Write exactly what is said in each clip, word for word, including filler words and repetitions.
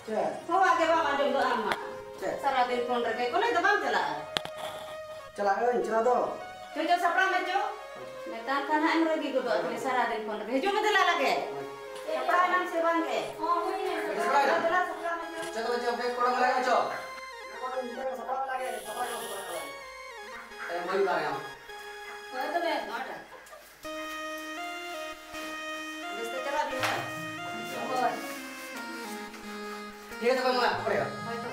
Kau aja bang ada doa amat. Sarah telepon reke, kau nak bang celah. Celah kan, celah tu. Cucu sapra mejo. Metan kan hang lagi tu doa tulis Sarah telepon reke. Cucu kita lah lagi. Sapra nang sebang ke. Oh ini. Sapra adalah sapra mejo. Celah tu macam beg kurang lagi macam. Kau ni sapra lagi, sapra lagi. Eh, boleh tak ya? Oh itu beg, ada. Habis tu celah bisa. Oh. Dia tu mana? Apa ya? Oh itu.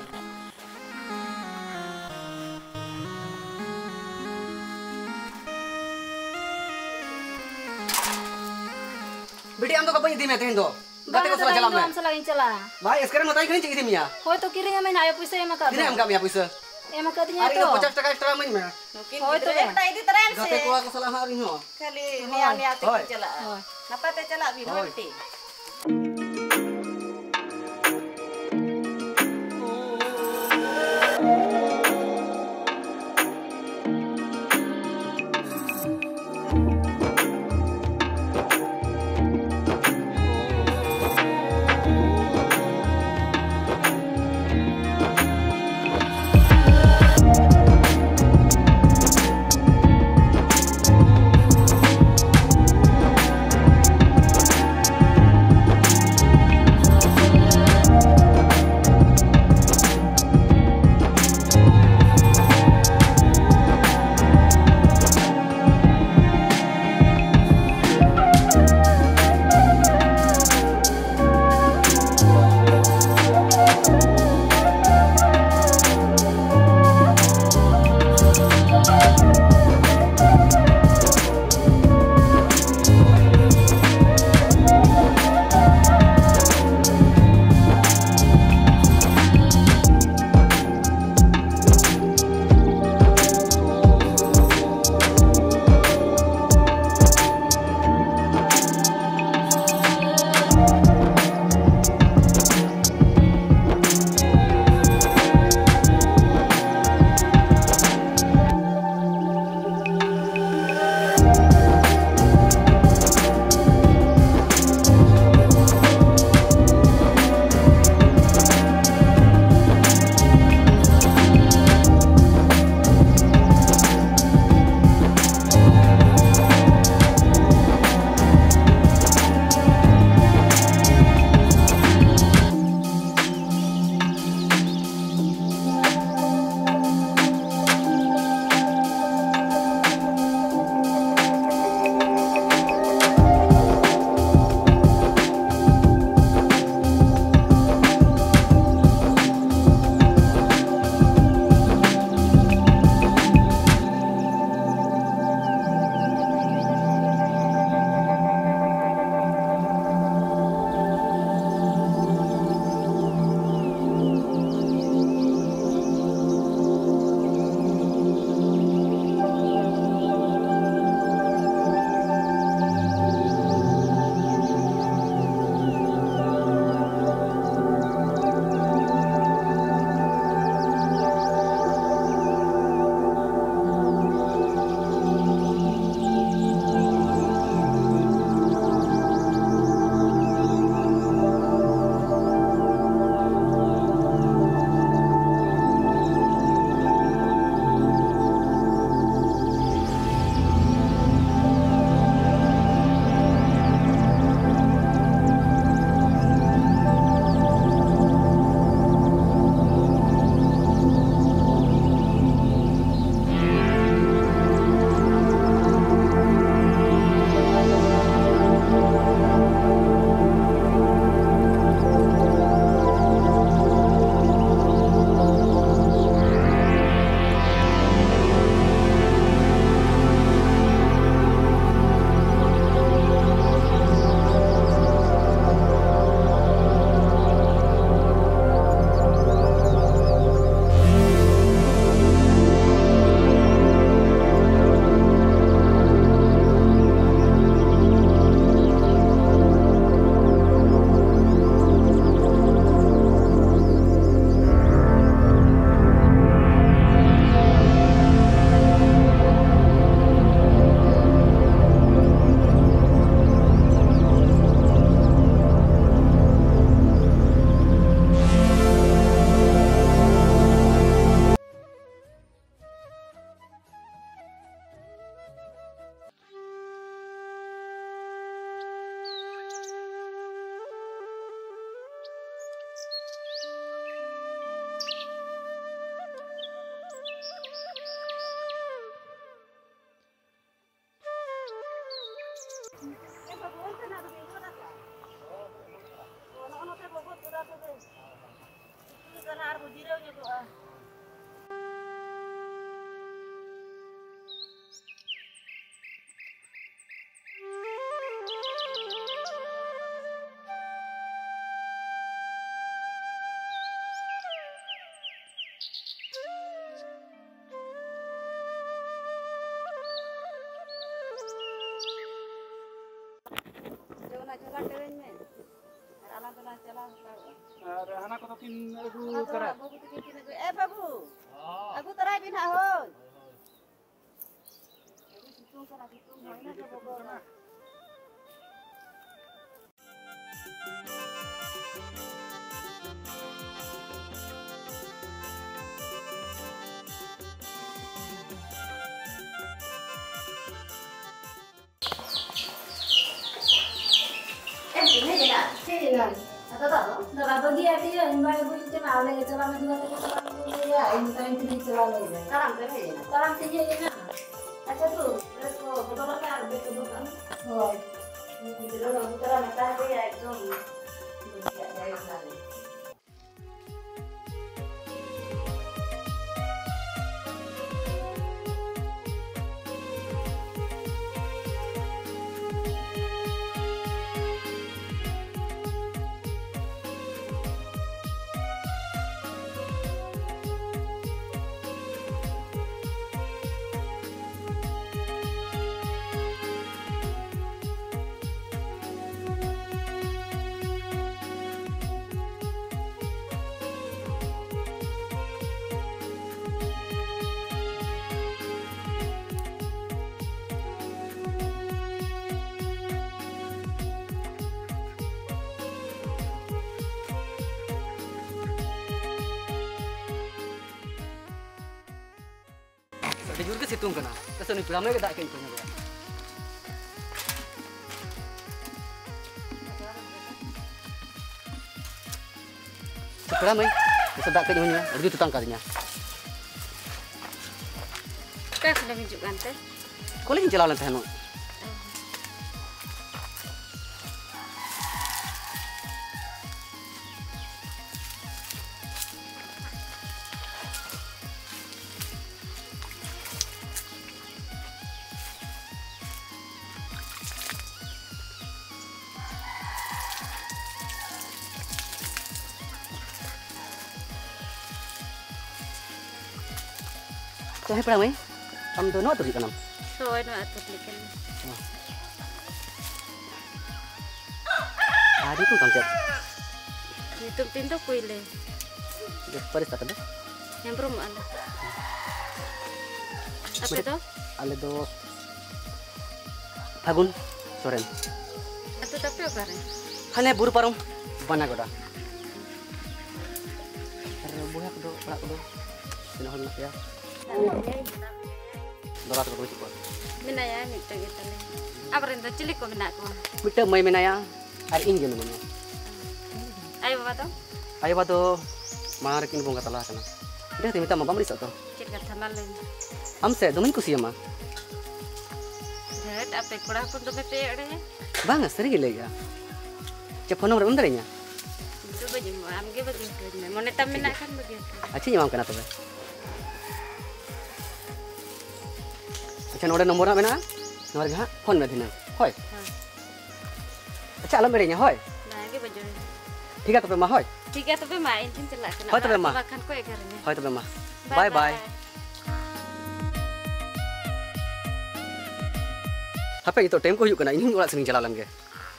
बेटी हम तो कब इधी में थे Hindu गाते को सला चला मैं हम सला चला भाई इसके में ताई कहीं इधी मिया हो तो किरे में ना आयो पैसा एमा का किने हम का मिया पैसा एमा का दिया अरे तो पचास टका एक्स्ट्रा में मैं हो तो बेटा इधी तरह से गाते को सला हारी हो खाली निया निया ते चला नपा ते चला भी बेटी aku jirau juga. Jalan jalan men. Anak jalan jalan. Anak ko tin agu kara. Eh babu. Aku terai bin hahon. Situng kara situng mana ke Bogor. Ini dia. Ini dia. Atau tahu? Dah bagi ada ya, ini baru boleh cakap lagi cakap lagi cakap lagi ya, ini time ini cakap lagi. Sekarang tu ni. Sekarang tiga je na. Acha tu. Terus ko betul kan betul betul. Oh, Ini dulu betul nak tahu ya itu. Dia dari sana. Ada juga situng kena. Kesan ni ramai ke tak kain punya dia. Ramai. Kesan kain punya. Ada tu tangkasnya. kau sudah menunjukkan teh. Kau lagi jalan teh no. So, hai pernah mai? Kamu tu nak tu di kanam? So, ini atur likan. Ada tu kamu cak. Itu pintu kuile. Paris tak ada? Yang perumahan. Apa itu? Ale do Fagun Soren. Atau tapi apa ni? Hanya buru parung bana goda. Karena buah aku do, pelak aku do. Sini hal nak ya. Dorat aku tu. Minaya ni tu kita ni. Apa rendah cilik kau minak kau? Kita mai menaya hari ini je namanya. Ayo bawa tu. Ayo batu mahar kini bunga telah sana. Dia minta mau beli satu. Cerita sama lain. Amse domin kusi ama. Jadi apa kurang pun tu betul ada. Bang sering gila ya. Cepat nomor undernya. Itu baju mau ambil begitu. Mau netam minak kan begitu. Aci nyamam kena tu. Aci nomor nomor mana? Nomor kah? Phone mana? Hoi. Aci alam berenya hoi. Nah, ini baju. Tiga tu mah hoi. Tiga tu main tin celak kena. Hoi tu mah. Makan kau egarnya. Hoi tu mah. Bye bye. Apa itu time ko huyuk kana ini orang sering jalan ke.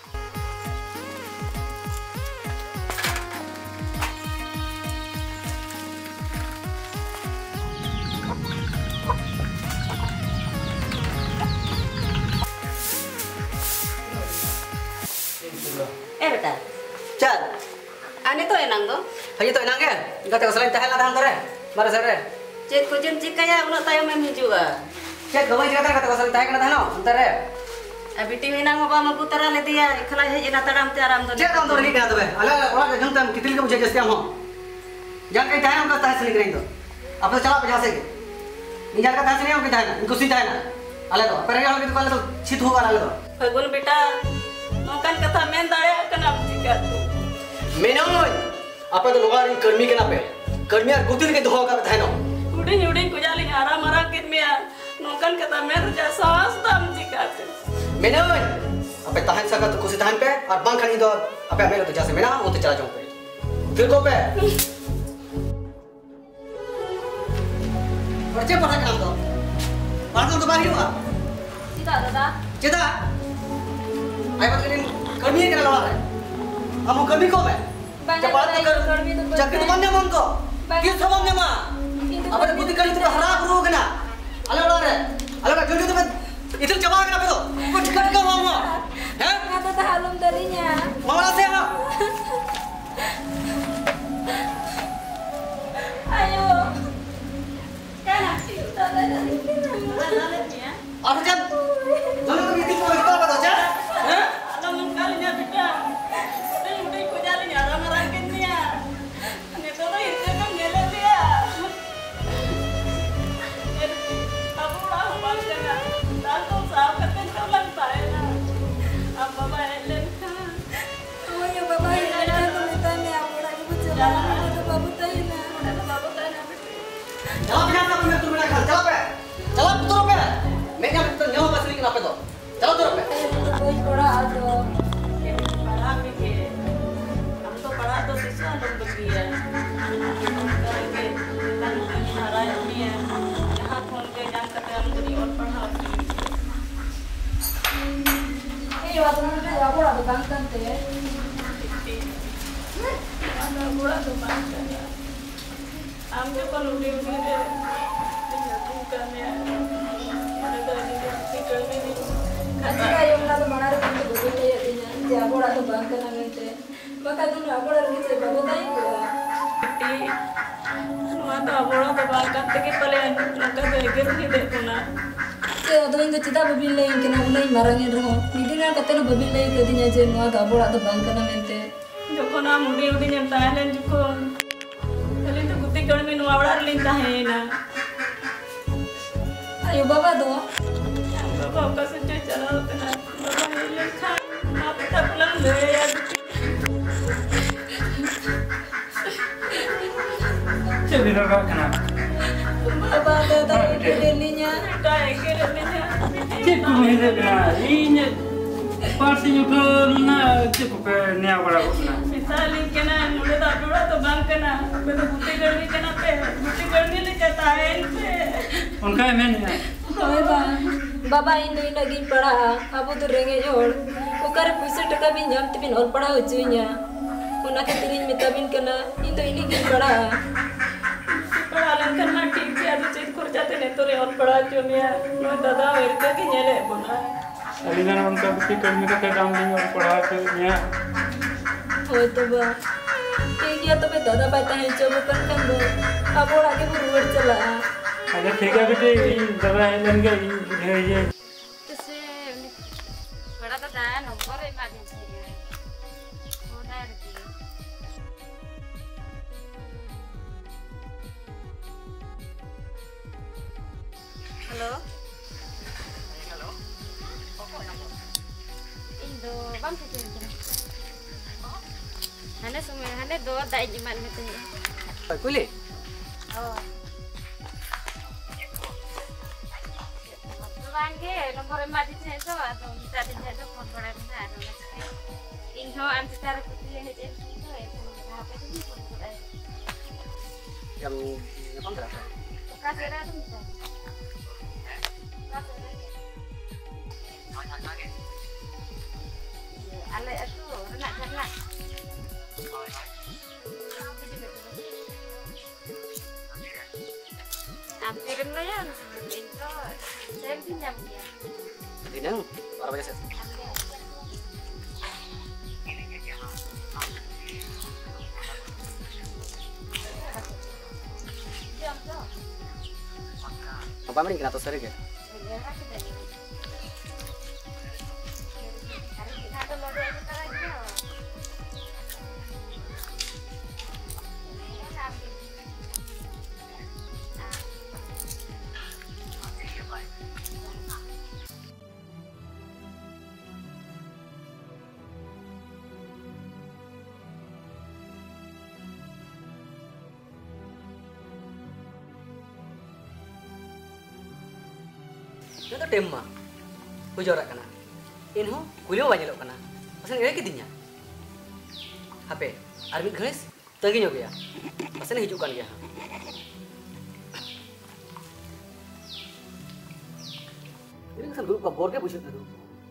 Eh betul. Chat. Ani tu enang tu. Hanya tu enang ke? Enggak tahu selain tahan ada hantar eh. Mara sare. Cek kujen cik kaya unak tayo mem juga. Chat kau jangan kata kau selain tahan kena tahan hantar eh. Abiti minang apa mau putera le dia kalau hej na taram taram tu. Chat kamu tu lagi kena tu be. Ala orang ke jangtam kitil ke bujang jasti am. Jangan kau tahan kau tahan sini kering tu. Apa cakap apa jasa ke? Ni jangan kau tahan sini am kita tahan. Inklusi tahan. Ala tu. Pergi orang itu kalau tu cit huwa ala tu. Fagun beta Nokan kata men daya kenapa jika tu. Menang. Apa tu luar ini kermi kenapa? कर्मिया गुतिल के दोहो का बताए no उड़िंग उड़िंग को जाली आरा मरा के मिया नौकन के ता मेरे जा सांस दम जिकाते मैंने अबे ताहन सका तो कुछ ताहन पे और बांग खनी दो अबे मेरे तो जैसे मैं ना वो तो चला जाऊं पे फिर को पे बच्चे पढ़ा के नाम दो पढ़ा तो बाहर हुआ सीधा दादा चेता आई बात करें कर्मी के लड़ा है हम कर्मी को है चपात कर चक्कर तो बंदे मन को किस सब बंदे मां अब तो बुद्धि करी तो हराब रोग ना अले लड़ा रे अले लड़ा जल्दी तो इधर चबा के ना पे तो कुछ कट का मामा हैं kata tak halum darinya मामा से हां ayo kan aku dadah dari sini और जब दोनों को इतनी कोई तो बता जा हैं ada mengkalinya beda udah udah ko jalan ya orang orang kenya ne to to itu kan gele dia aku udah hafal sana dan to saab करते तो लगता है ना अब बाबा हेलन का oh ya baba ini kan tulisan ya aku lagi bicara ada babu tanya ada babu tanya चला बिना सब में तुम मेरा घर चला पे चला पुत्र पे मैं क्या तो न्यो बस नहीं पे तो चलो तुम पे कोई थोड़ा आदो पढ़ा के हम तो पढ़ा तो दूसरा लोग बची है करेंगे तन हमारा नहीं है यहाँ फोन पे जान करते हम तो और पढ़ा eh waktu nanti aku ada bangkan teh ada bulan tuh bangsa हम जो कल उड़ी उड़ी दे bukan ya ada tadi tikar ini Kasi kayo na tumanar ko sa buto niya din. Di ako na to bangka na mente. Baka doon ako na rin sa bago tayo ko. ti nuwa to abora to bangka teke pale naka to eger ni dekho na So doon do chita babil lay kina unay marangin ro. Hindi na katelo babil lay kadi niya je nuwa to abora to bangka na mente. jokon am uड़ी उड़ी जब ताहलेन जokon kali to gutti kar mein nuwa awar lin tahena Ayo baba do. बाबा का सच्चा चला होता है बाबा Helen खा आप तक पुlang ले यार Jadi raga kena. Baba do tayo dili niya. ta eger le ne Cik kumih deh kena. Ini parsi juga mana cik kupe ni awal aku kena. मिसाल इनके ना मुझे तो अटूरा तो बंद करना मैं तो बुट्टी करनी के ना पे बुट्टी करनी ले कहता है इनसे Unka emen ya. Hoy ba. Baba indo ina gin pada. Abu to renge jor. Ukar puisa taka bin jam tibin or pada ujunya. Una ke tirin mitabin kana indo ini gin pada. पढ़ा लेन करना ठीक से आज चीज कर जाते नहीं तो रे और पढ़ा जो मिया मैं दादा वेरके की नेले बोला Hari ni unka bukti kami kita काम नहीं और पढ़ा के निया. Hoy to ba. Kaya to be dada bata hai jo kan kan do. Abu lagi buruar chala. Ada tiga bete ini dada helan ke ini ये Tese bada dada nomor emergency hai. Hoda ri. Hello. Hello. Indo bang ke Hane semua hane do dai jiman mete. Quli Oh. Bang ke nomor mati saya tu atau minta dia tu phone pada minta ada. Ingho am secara kecil ni je tu itu apa tu phone pada. yang apa enggak Kasih dah tu minta. Alay itu nak nak. Ampirin lo ya, itu saya pinjam dia. dinang para banyak set Jam tu. apa mending kena tos ke Ada lo dia kita lagi. Itu dem mah. Hujorak kana. Inho kuliah banyak kana. Pasen ere kidinya. H P. Ar mid gharis tagi nyog ya. Pasen hijuk kan ya. Ini kan grup kabor ke busuk tu.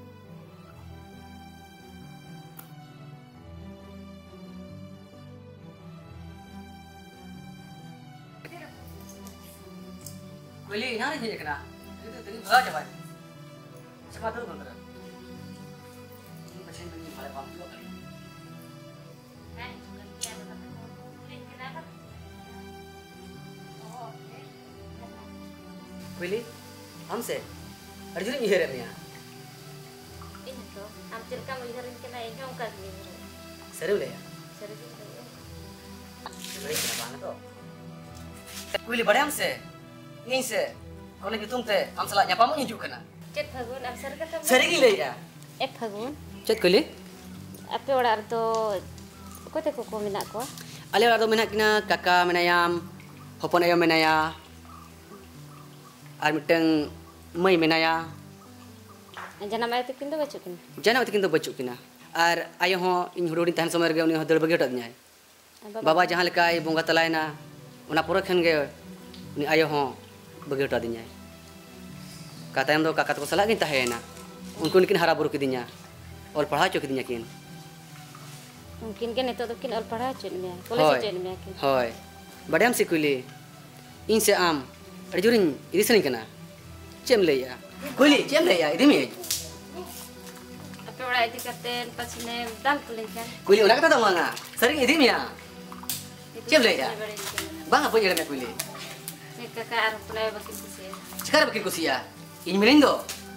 Kuliah ini hari ni kena. Itu tadi berapa jabat? Semua tu benar. Ini pasien ni malah pam juga kali. Kuliah, हमसे अर्जुन ये है मियाँ Ini tuh, hampir kamu lihatin kena yang nyongkat nih. seru ले यार Serius ya. बड़ी क्या बात है तो कुली बड़े हमसे यहीं से कौन कि तुम थे हम सला nyapa mau nunjuk kena Cet Fagun, absar kata. seri gile ya Eh Fagun, cet kuli apa orang tuh? Kau teh koko minak kau? ale orang tu menak kena kakak menayam hopon ayam menaya ar miteng mai menaya Jangan nama itu kintu baca kini. jana mati kintu bacuk kena ar ayo ho in hururin tahan somar ge uni hodol bagi hotad nyai baba jahan lekai bonga talaina una pura khan ge uni ayo ho bagi hotad nyai kata yang do kakak ko salah kin tahena unku kin hara buru kidinya ol padha cho kidinya kin Mungkin kan itu tuh kin al pernah cuci Boleh Hoy. cuci nih kin. hoy badam si kuli in se am arjurin idi seni kana cem le ya kuli cem le ya idi me Apa orang itu katen pas ini dal kulit kan? kuli una kata dong nga sering idi me ya cem le ya bang apa jere me kuli Ini kakak arah pulai bagi sih. sekarang bikin kusia in melindo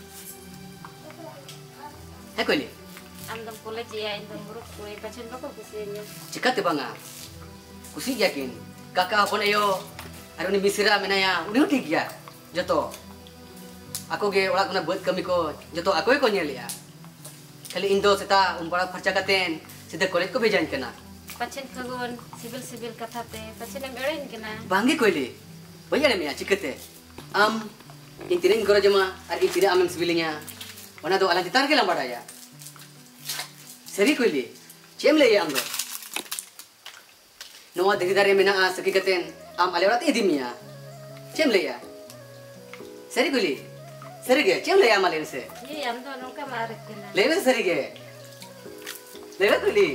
hai kuli Andam kulit ya, andam buruk kulit pasien bakal kusinya. cikat banga kusi yakin kakak pun ayo ayo ni bisira menaya uni utik ya joto aku ge olah kena buat kami ko joto aku ko nyel ya kali indo seta umpara perca katen sida kolej ko bejan kena Pasien kagun sibil-sibil kata teh, pasien yang berin kena. bangge koili banyak ya cikete am intirin gora jama ar intira amem sibilinya wana do alan titar ke lambada ya seri koili cem le ya amdo Noa diri dari mena a saki katen am ale rat idimia cem le ya seri koili seri ge cem le ya malen se Iya, andam nungka marek kena. lewe seri ge lewe koili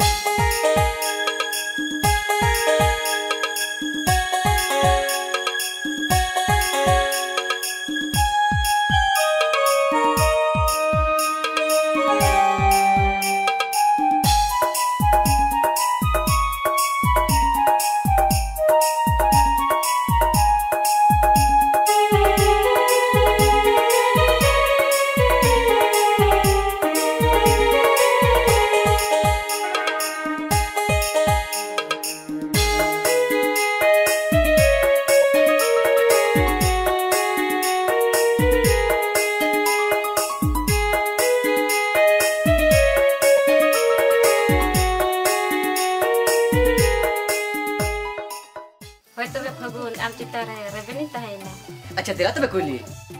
Hoy tuh Fagun, am cita rebeni tahina. अच्छा तेरा तो कोली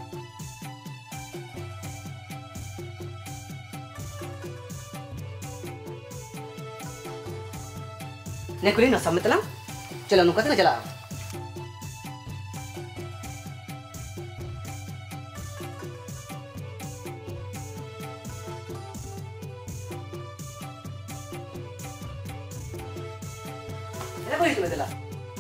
ने कोली ना समझ तला चलो नुका तला चला ये कोली तो तला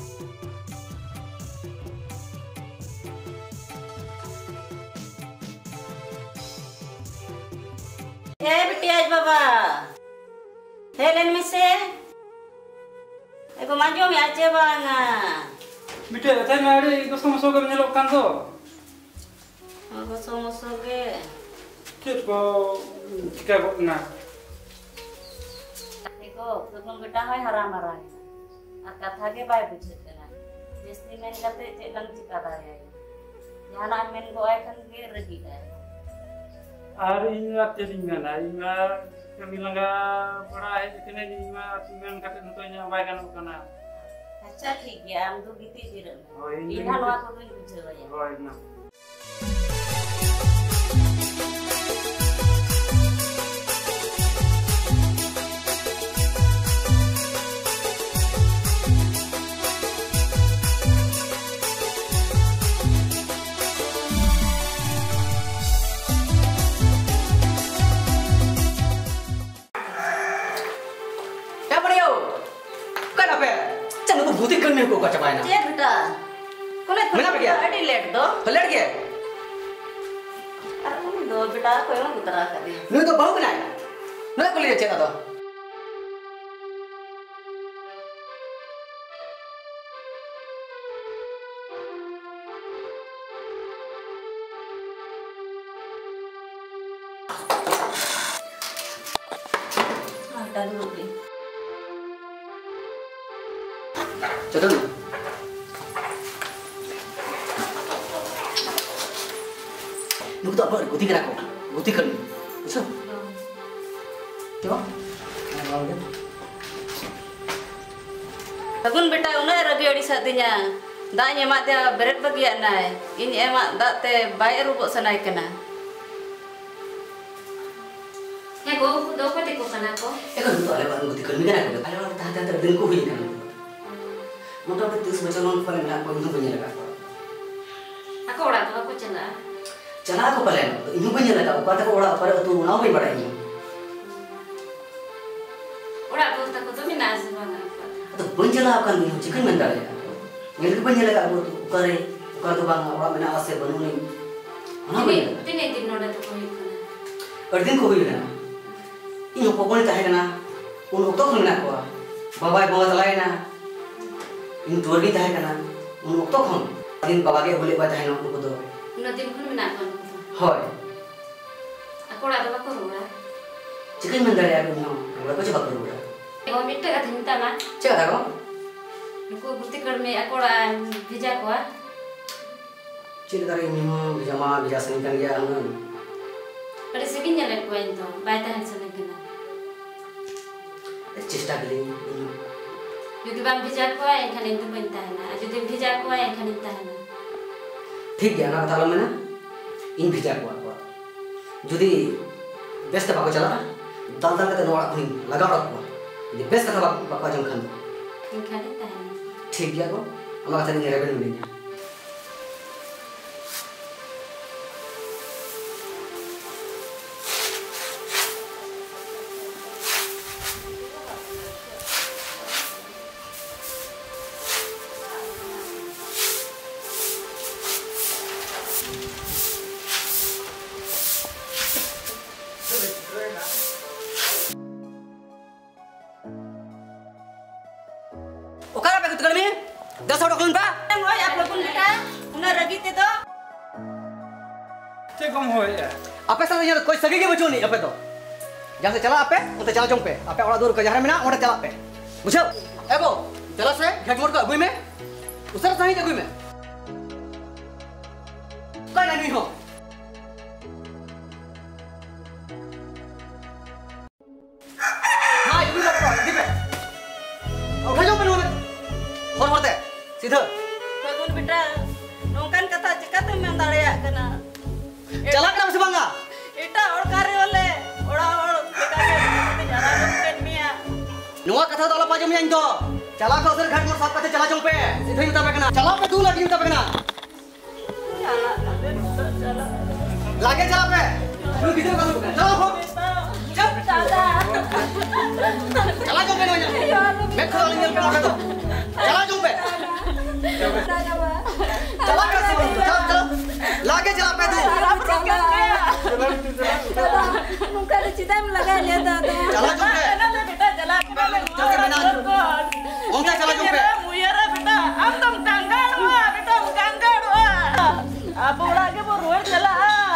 Eh, betiaj baba. Helen mise. Eko manjo mi ace banga. Bite, tadi ada ikut sama soga menyelok kan tu. Aku somo soge. Cik kau jika kau nak. Eko, sebelum beta hai haram haram. Akat hage bai bucet kena. Jesti men kate cek lang cika daya. Jana men go ai kan ge regi daya. Hari ini ada di mana? Ini kami langga berai kena di mana? Tujuan kata tentunya baikkan bukan? Acha ठीक है हम तो बीती फिर Oh, ini- इन्हां लोग तो कुछ बुझे Oh, ini. गुती करने को का चबायना चेक बेटा कोले मेरा बेटा अड़ी लेट दो लेट गया अरे उन दो बेटा कोई ना उतरा कर दे नु तो बहु बनाए नु को ले चेता तो हां दो दे चलो नु तो अब गुती करा को गुती कर अच्छा क्यों Agun beta unai ragi adi satinya daanya mak dia beret bagian nai ini emak dak te bayar rubuk sanai kena He go do ko te ko kana ko. eh kan tu ala guti कर ni kan ala ala tah tah दिन को हुई kan मोटा-मोटी तीस बच्चों लोग पहले मिला को इन्हों बनिया लगा Ako ora to ko chala. चला को पहले इन्हों बनिया लगा ऊपर तक ओड़ा पर तू ना भी बड़ा इन्हों Ora to ta ko to mina as banga. तो बंजला आपका नहीं हो चिकन मंडा है मेरे को बनिया लगा वो तो करे कर तो बांगा ओड़ा मैंने आज से बनू नहीं ना बनिया Tine tine din no da to ko kana. और दिन को हुई ना इन्हों को बोलता है ना उन उतो को ना को बाबा बाबा चलाए ना इन टोर भी है ना उन उतो को दिन बाबा के बोले बात है ना उनको तो No din kun mina ko. होय Ako ora to ko ora. Chicken मंडा है अभी ना ओड़ा कुछ बात करूँगा Ego mitta ka thinta ma. क्या था को Ko guti kar me ako ora bhija ko. Chill करे इन्हों बिजामा बिजा सनी kan dia हम Pada segin nyale ko ento. Bai ta han sana kana. चेष्टा के लिए Judi bang bhija ko en kan ento banta na. Judi bhija ko en kan enta na. ठीक है ना बता लो मैंने इन भिजा को आपको जुदी बेस्ट बाको चला दाल दाल के नोड़ा कुनी लगा रखो ये बेस्ट का बाको बाको जम Khan En kan enta na. ठीक है को हमारा तनी रेवेन्यू मिलेगा ओकरा पे कुछ करमी दस और कौन पा ngoi ap lagun beta unai ragi te do Cek kamu hoy ya. आपे साथ यहाँ कोई सगी के बच्चों नहीं आपे तो जहाँ से चला आपे उनसे चला जों पे आपे और दूर का जहाँ में ना और चला पे बुझो एगो चला से घट मोड़ का अगुई में उसर सही जगुई में कोई नहीं हो हाँ ये भी लगता है दीपे और घजों पे नोने और होते सीधा agun beta nongkan kata cikate men dareya kana चला कर बस बंगा eta or kare ole ora or beta ke jara ken mia नुआ कथा तो अलापा जम याइन तो चला का उधर घाट मोर साथ कथे चला जों पे सीधे ही तब कना चला पे तू लगी तब कना chala chala लागे चला पे तू किधर का चला हो चल chala चला जों पे नोया मैं खड़ा लिंगल पे मोटा तो चला जों पे चला कर से चल चल लागे चला पे तू Nunca le citam laga le dada. चला जों पे chala beta chala चल के बिना ओंका चला जों पे muyara beta amdam kangar wa beta kangar wa apa lagi bo roer chala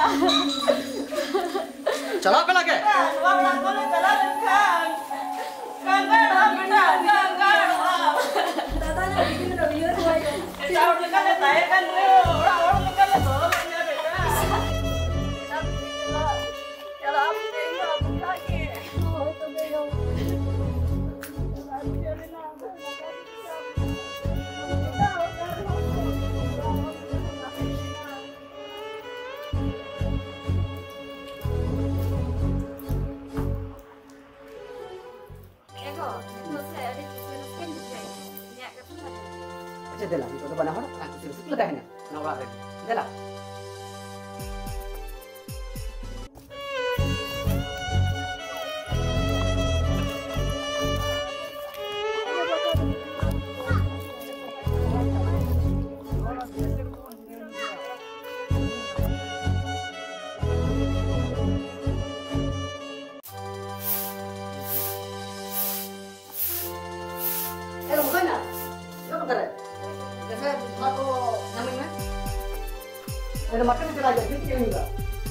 चला पे लागे wa wa kole chala kan kangar wa beta kangar wa Dada na bikin ro yo ro. Tahu nikah saya kan orang orang nikah itu punya beta. Kalau aku tinggal aku lagi. Oh to me yo. Ego, no sé, ada sesuatu yang bisa. Ya, ketemu. अच्छा देला तो तो बना हो ना सिर्फ सिर्फ लगा है ना ना वाला है देला Ada makan itu aja, ini yang enggak.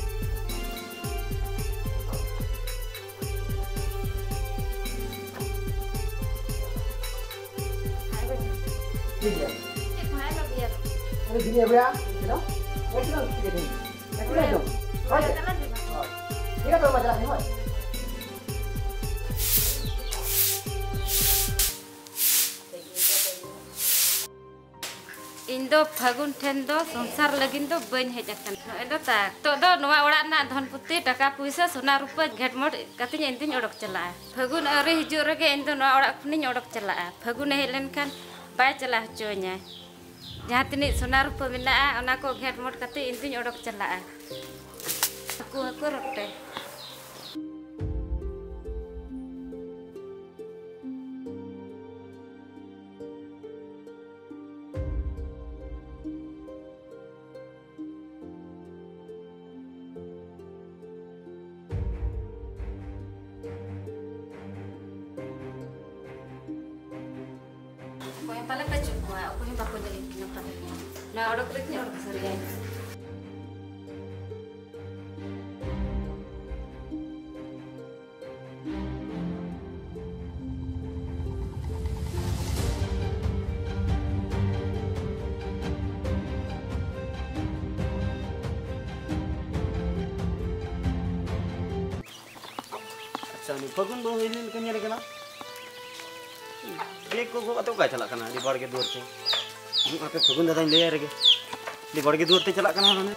Iya. Ada gini ya, Bra? Gitu. Wait lang, sige din. Ito na ito. Right. Iya tuh majalah ini, Mas. Indo Fagun Tendo Sonsar Lagin do Bain Hejakan. No Indo ta. To do Noa Ora Na Dhon Putih Taka Puisa Sona Rupa Gatmod Katinya Intin Odok Celah. Fagun Ari Hiju Rege Indo Noa Ora Kuning Odok Celah. Fagun Helen kan Bai Celah Jonya. Jahat ini Sona Rupa Minaa Onako Gatmod Kati Intin Odok Celah. Aku aku rote. Kau yang paling kecil, aku yang bakal jadi penyokapnya. Nah, orang kliknya orang keserian. Sani Fagun dong ini kan nyari kena. Dia kok kok atau kacalak kena di bar ke dua tu. Apa Fagun datang dia lagi. Di bar ke dua tu calak kena mana?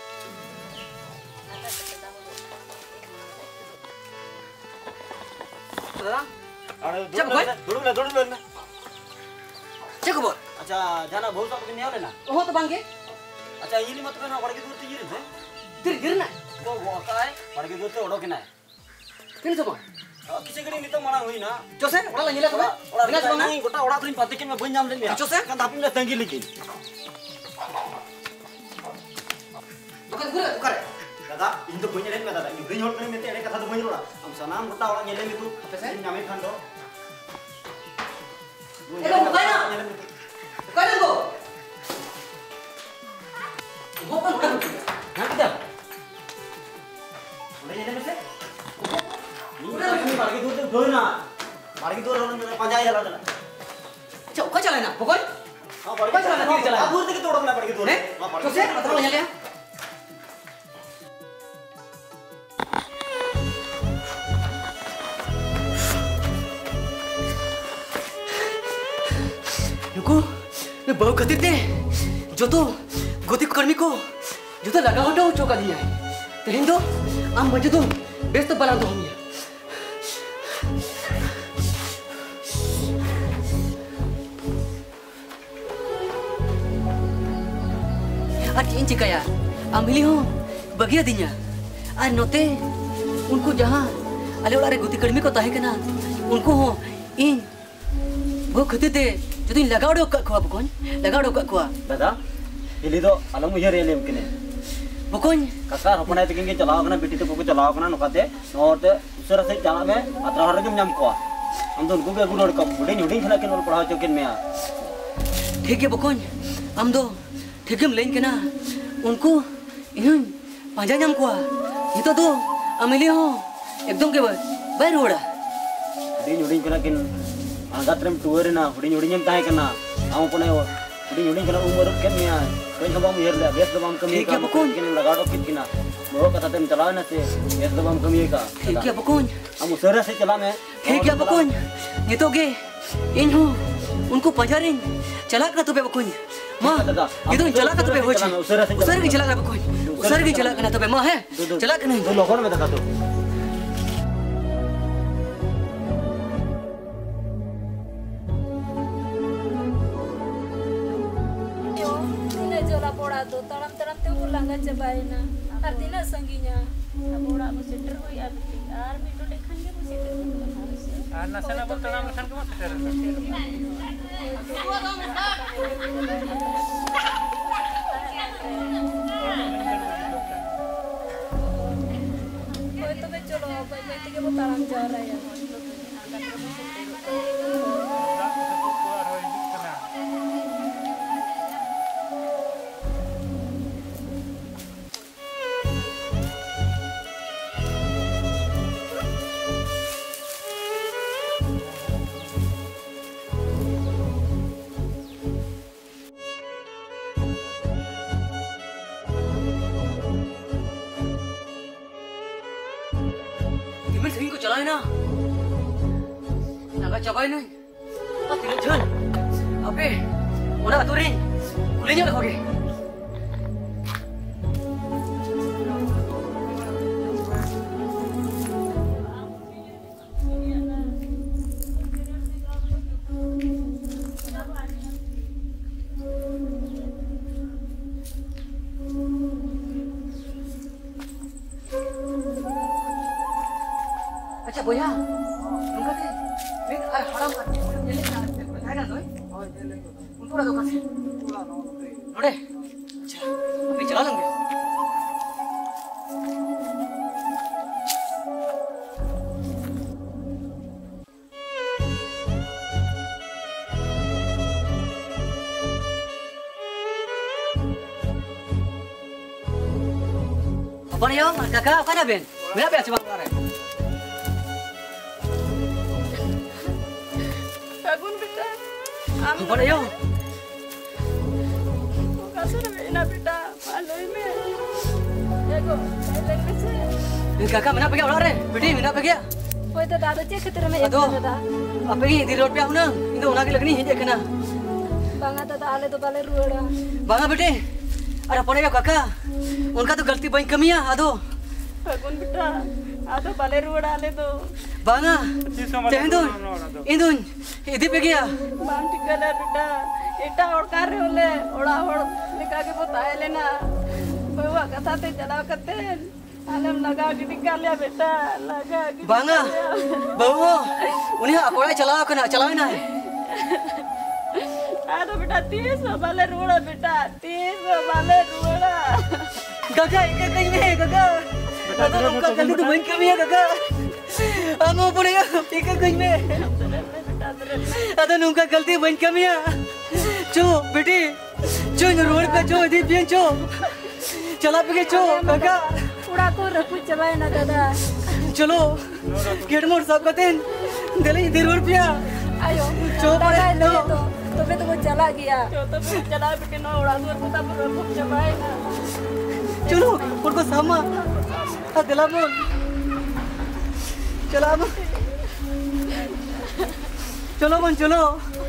Ada? Cek boy. Dulu lah, dulu lah. Cek boy. अच्छा जाना बहुत आप किन्हीं वाले ना? हो तो बांगे? अच्छा ये नहीं मत करना bar ke dua tu ये रे. तिर गिरना? वो वो का है bar ke dua tu ओडो किना है. किन semua? किसी कड़ी नहीं तो मना हुई ना. Jose, orang lagi lah tu. Dengan semua ni, kota orang tu ni pati kan मैं बंजाम ले लिया. Jose, kan tapi मैं तंगी लेकिन. Bukan guru, bukan. दादा इन तो बंजाम ले मैं दादा. इन बंजाम करने में तेरे कथा तो बंजाम ला. हम सनाम कota orang nyele itu. Apa sih? Nyame kan do. Eh, kamu bukan nak? Bukan aku. Bukan bukan. Nah kita. Udah nyele mesti. Udah ni bar ke dua tu doi na. Bar ke dua orang mana panjang ya lah. Cok, kau jalan nak? Bukan? हाँ bar Kau jalan nak? Kau jalan. Abur tu kita orang bar ke dua. Eh? Jose, betul lah nyele. Nuku, nu bau katir deh. Joto, gotik कर्मी को जो तो लगा होता चौका दिया है तो हिंदो आम बजे तो बेस्ट बना दो हम ये आज इन चिकाया आमिली हो बगिया दिया आज नोते उनको जहाँ अले वाले गुती कर्मी को ताहे करना उनको हो इन वो खते थे जो तो इन लगाओ डो का कुआ बुकौन लगाओ डो का कुआ दादा ini do alam ujar ya lem kene bukan kakak hopana itu kini celawa kena biti itu buku celawa kena nukate norte usara saya cala me atra hari jam jam kuah amdon gue gue udah kamu udah nyuting kena kena pernah cokin mea ठीक है bukan amdo ठीक है melain kena उनको इन्हें पंजा jam kuah itu tuh amili ho एकदम के बाहर रोड़ा udah nyuting kena kin angkat rem tuer na udah nyuting jam tahe kena kamu punya udah nyuting kena umur kan mea kau coba mu yerla biasa doang kami ठीक है bukan kini lagado kit kina bawa kata tem celawa na se biasa doang kami ka ठीक है bukan kamu usara saya cela me ठीक है bukan itu ge इन्हों उनको पजारिन चला कर तो पे बुकुन माँ ये तो चला कर तो पे हो ची उसर की चला कर बुकुन उसर की चला करना तो पे माँ है चला कर नहीं दो लोगों में देखा तो Tina jola pola tu taram taram tu pulang aja bayina artinya sangginya Orang mesti terus ya, ar itu dekan dia mesti terus. Anak sana bertanam nasan kamu sedar. kau itu becolo kau itu kita taram jara ya Udah cobain nih. Ah, tidak jual. Apa? Udah aturin. Kulinya udah oke. Acha boya. Nungka deh. Ini ar haram ar. Jadi percaya kan, Untuk ada kasih. Node. Acha. Tapi jalan enggak? Apa nih, Om? Kakak, apa ada, Ben? Berapa ya cuma kemarin? Bagun beta. Apa nih, Om? Kasar ina beta. Maloi me. Ego, silent me. Kakak, mana pergi orang deh? Bedi, mana pergi? Kau itu dah ada cek ketemu ya Aduh, kita dah. apa ini di road pe aku nang? Itu nak lagi ni hijau kena. Bang ada dah ale tu balik ruara. Bangga bedi, ada apa nih kakak? Unka tu गलती banyak kami ya, aduh. Bagun beta. Ado bale ruada ale to. Bangga, jangan tu, itu, itu pergi ya. Bang tikala beta. Eta और कार्य होले ओड़ा और निका के बताए लेना बउआ कथा ते चला करते आलम लगा के निकालिया बेटा लगा के Bangga, bawa, उन्हें apa orang चला kena चलावे ना. आदो बेटा तीस वाले रोड़ा बेटा तीस वाले रोड़ा Kakak, ikat kau ini, kakak. Aduh, unka kali tu banyak kami ya, kakak. Anu apa nih, ikat kau ini. Aduh, unka गलती banyak kami ya. चो बेटी चो रोड पे चो इधर भी चो चला पे चो काका उड़ा को रखू चलाए ना दादा. चलो गेट मोड़ सब कहते हैं दिल्ली इधर रोड पे Ayo, चो पड़े दादा नो itu, तो फिर तो वो चला गया. जो तो फिर चला बेटे ना उड़ा दूर पता पर खूब चबाए ना चलो उनको सामा हाँ दिला बोल चला बोल चलो बोल चलो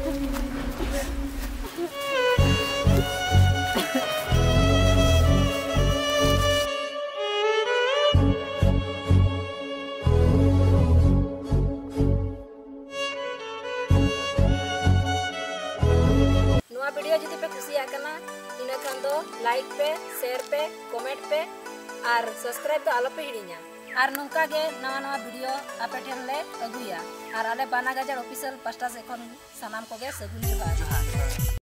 Nuah video jadi pe kusi akana, ina kan do like pe, share pe, comment pe, ar subscribe to alo pe hirinya. Ar nungka ge nawa nawa video ape ten le aguya. Ar ale Bana Gajar official pasta se kon sanam ko ge sagun johar.